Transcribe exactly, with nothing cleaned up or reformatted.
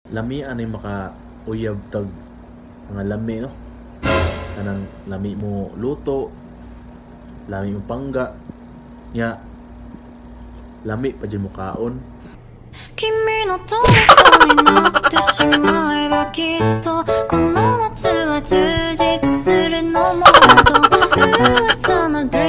lami anay maka uyab tag mga lami no, kanang lami mo luto, lami mo pangga nya, lami pa dyan mo kaon. 君の虜になってしまえばきっとこの夏は充実するのもっと噂の dream